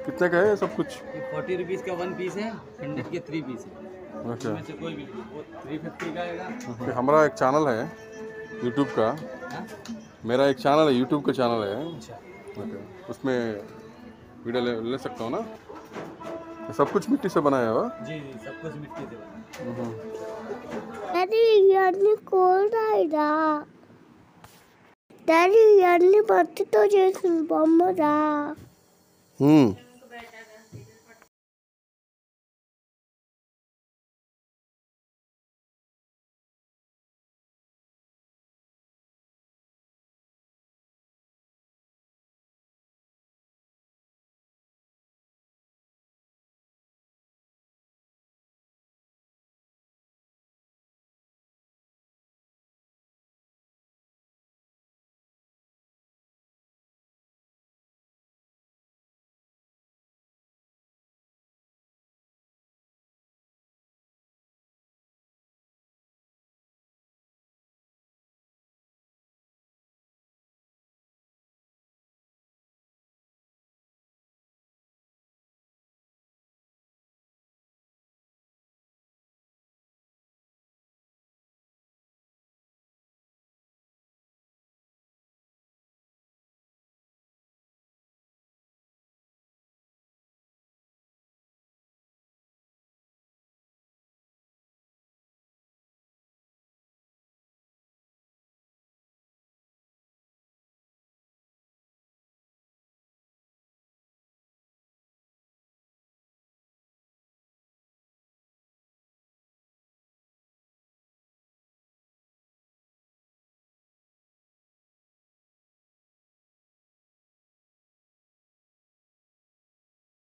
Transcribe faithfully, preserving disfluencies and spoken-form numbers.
कितने का है ये सब कुछ? फोर्टी रुपीज़ का वन पीस है, हंड्रेड के थ्री पीस है। अच्छा, इनमें से कोई भी वो थ्री फिफ्टी का आएगा। फिर हमारा एक चैनल है यूट्यूब का, हाँ? मेरा एक चैनल है यूट्यूब का चैनल है। अच्छा, ओके, उसमें वीडियो ले, ले सकता हूँ ना? ये सब कुछ मिट्टी से बनाया हुआ? जी जी सब कुछ मिट्टी से बना है। డాడీ ఇవన్నీ కోల్రాయిరా డాడీ ఇవన్నీ మట్టితో చేసిన బొమ్మరా हम्म